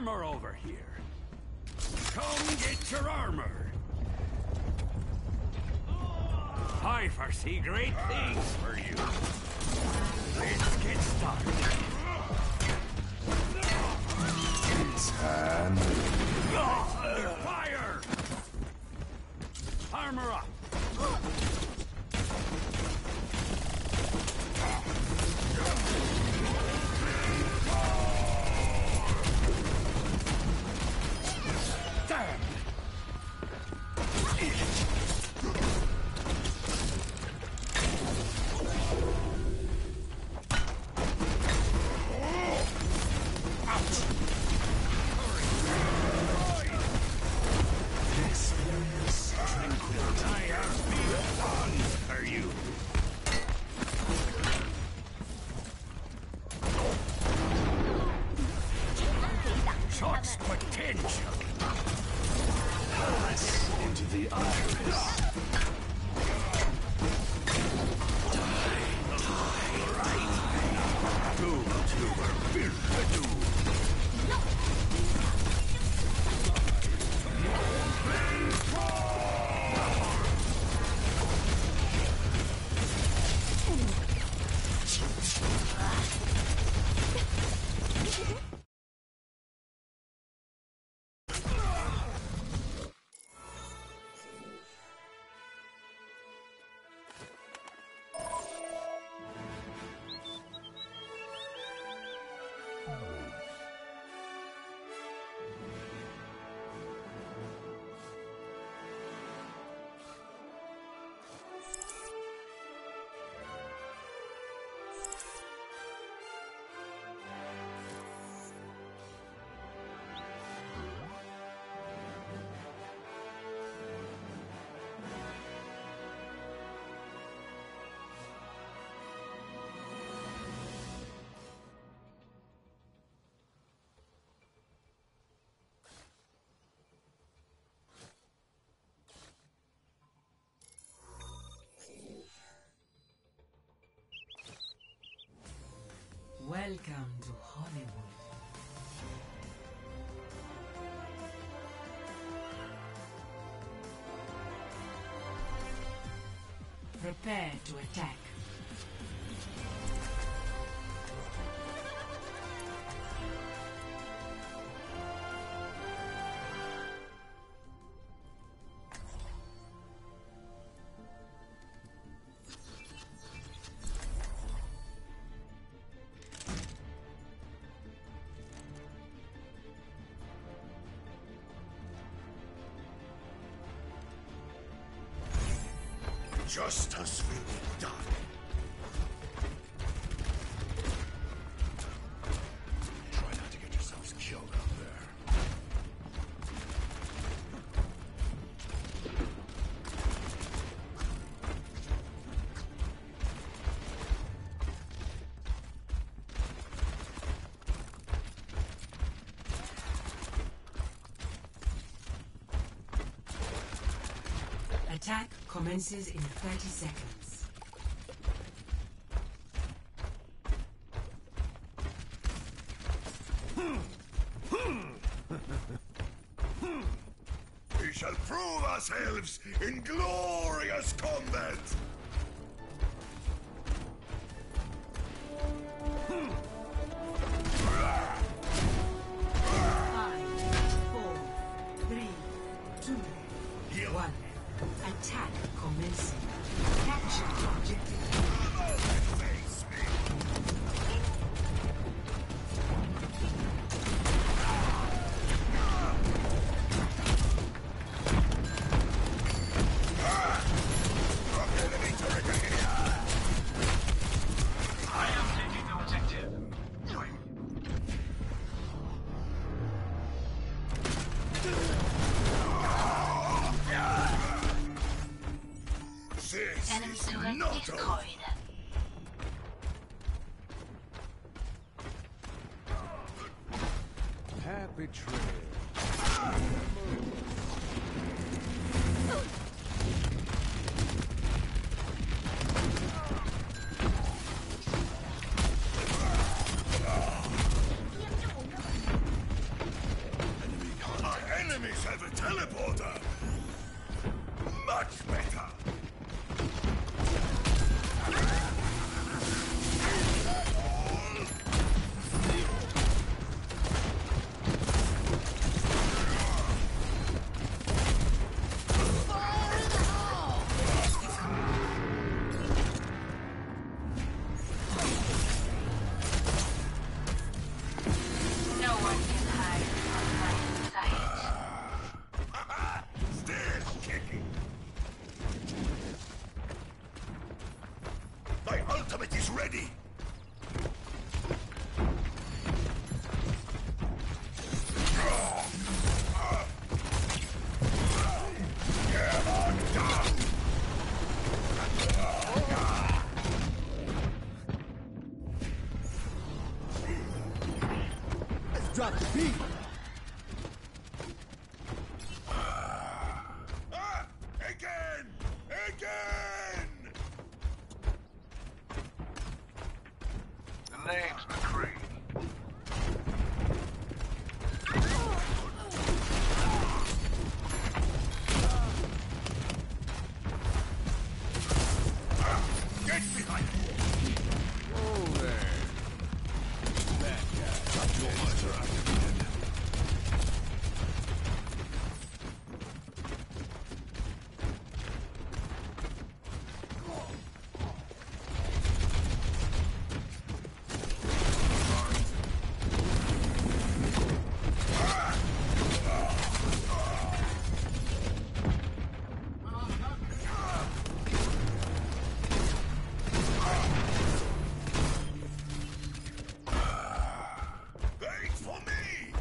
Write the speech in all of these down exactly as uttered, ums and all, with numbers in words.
armor over here. Come get your armor. I foresee great things for you. Let's get started. It's hand. Fire! Armor up. Damn! Welcome to Hollywood. Prepare to attack. Justice will be done. Try not to get yourselves killed out there. Attack commences in thirty seconds. We shall prove ourselves in glorious combat! Five, four, three, two, one. Attack commencing. Capture objective. Face me! Enemy turret here! I am taking the objective. This Enemy is turret not destroyed. Happy trail. ultimate is ready! Let's drop the beat! Again! Again! The name's McCree. Get behind me! Oh, there. Bad guy. Your lights are activated. Wait for me!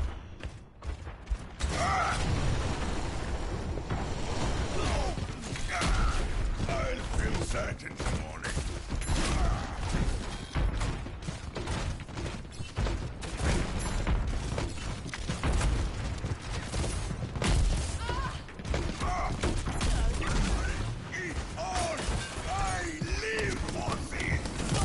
I'll feel that in the morning. Eat on! I live for this!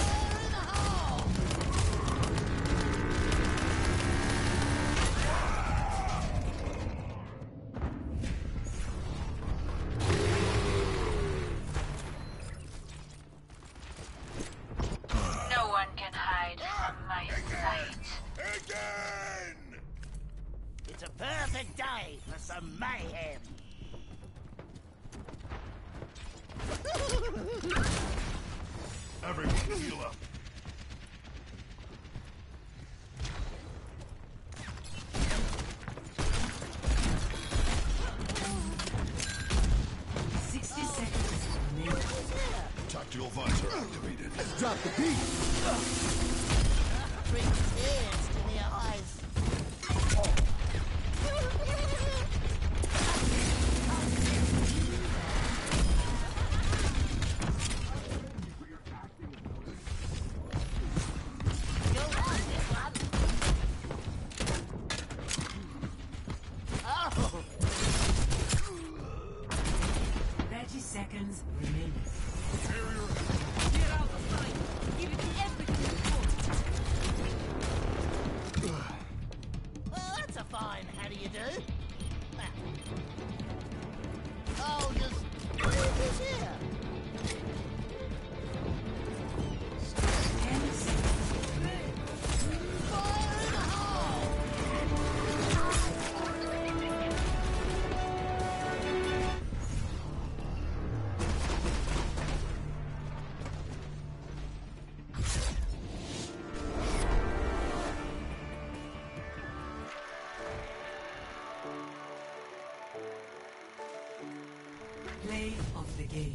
No one can hide from my sight. Again! It's a perfect day for some mayhem. Everyone heal up. sixty seconds remaining. Tactical visor activated. Let's drop the beat! Bring tears to their eyes. You'll like this one. Oh! thirty seconds remaining. Get out of sight. Give it everything you got. Well, that's a fine how do you do. Oh, just leave this here. ten seconds remaining. Fire in the hole! Play of the game.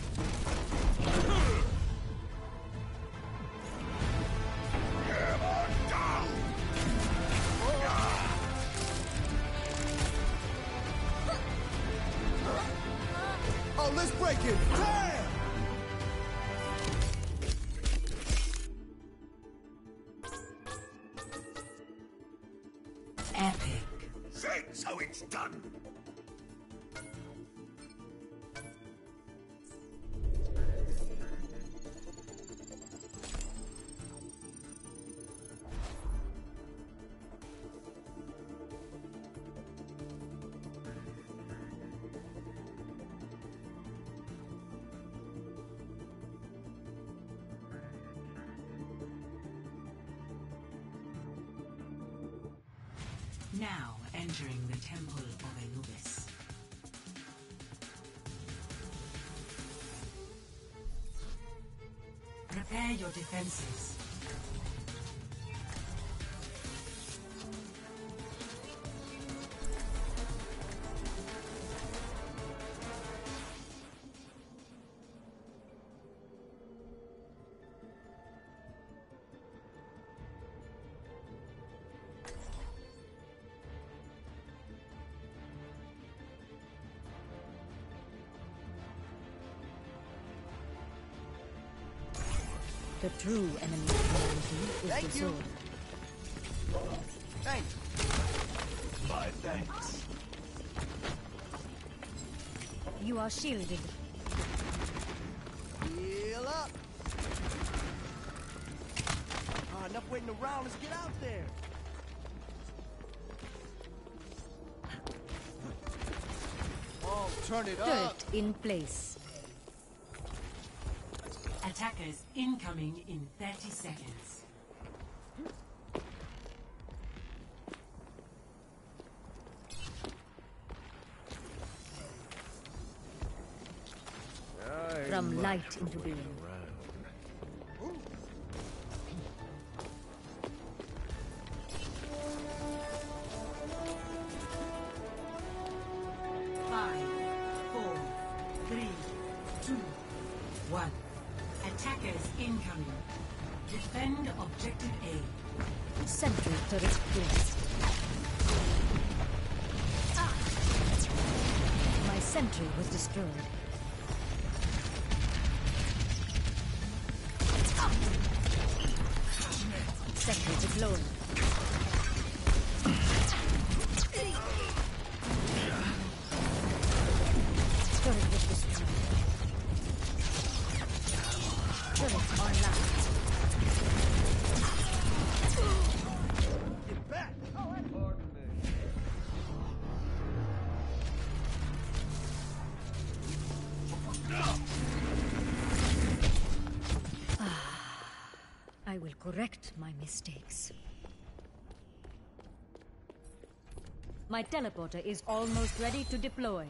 Oh, let's break it! Damn! Epic. That's how it's done. Now entering the Temple of Anubis. Prepare your defenses. The true enemy of humanity is Thank the you. sword. Thanks. My thanks. You are shielded. Heal up. Ah, enough waiting around. Let's get out there. Oh, turn it up. Turret in place. Attackers incoming in thirty seconds. From light into being. Five, four, three, two, one. Attackers incoming. Defend objective A. Sentry turret placed. My sentry was destroyed. Sentry deployed. Turret was destroyed. Turret online. Get back. I will correct my mistakes. My teleporter is almost ready to deploy.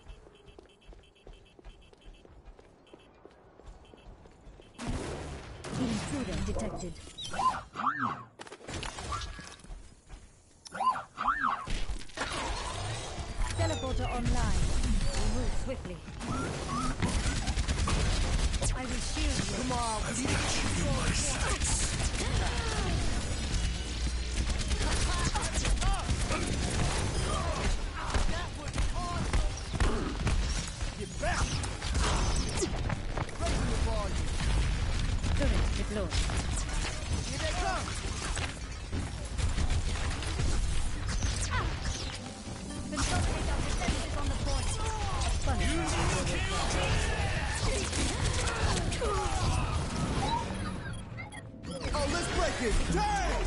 Intruder detected. Teleporter online. We move swiftly. I will shield you. Come on, we need to That was awesome. Get back. Raising the volume. Turret deployed. Here they come. Consolidate our defenses on the point. Oh, let's break it. Turn.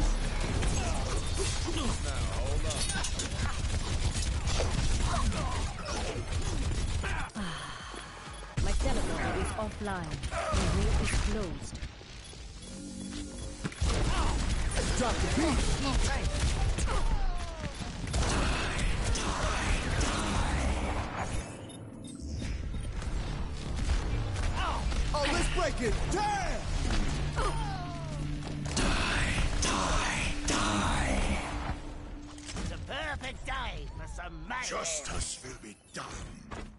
My teleporter is offline. The way is closed. Drop the beat. Oh, let's break it. Damn! It's a perfect day for some magic. Justice will be done.